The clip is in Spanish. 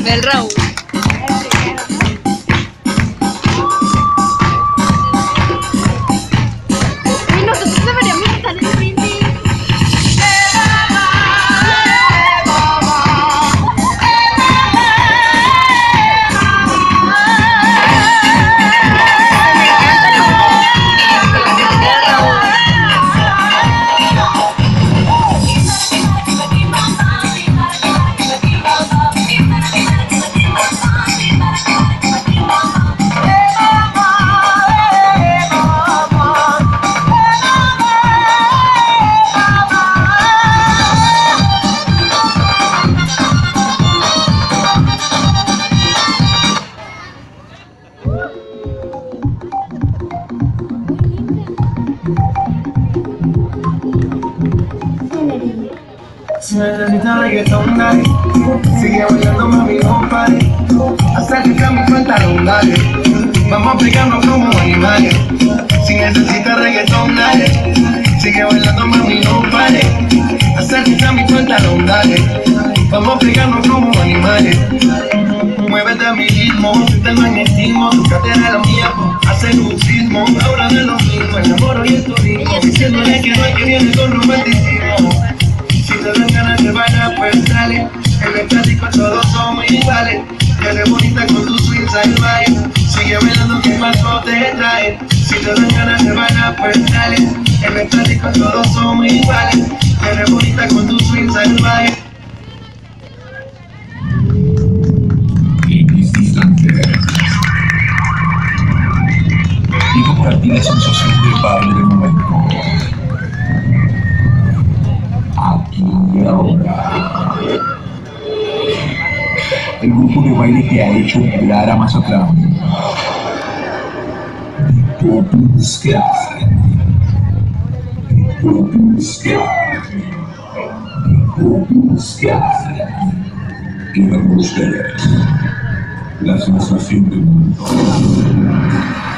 Del Raúl. Y nosotros deberíamos estar en el brindis. Si necesitas reggaetón, dale. Sigue bailando, mami, no pare. Acércate a mi pantalón, dale. Vamos a pegarnos como animales. Si necesitas reggaetón, dale. Sigue bailando, mami, no pare. Acércate a mi pantalón, dale. Vamos a pegarnos como animales. Muévete a mi ritmo, siente el magnetismo. Tu cadera es la mía, hace un sismo. Ahora de lo mismo, el amor y el turismo. Diciéndole que no hay que viene con romanticismo. Si te dan ganas de bailar, pues dale. En el plástico todos somos iguales. Eres bonita con tu swing salvaje. Sigue bailando que paso te trae. Si te dan ganas de bailar, pues dale. En el plástico todos somos iguales. Eres bonita con tu swing salvaje. Y compartir la sensación de baile del momento. Aquí y ahora. El grupo de baile que ha hecho vibrar a Mazatlán. Purple Sky. Purple Sky. Purple Sky. Quedan ustedes la sensación del mundo.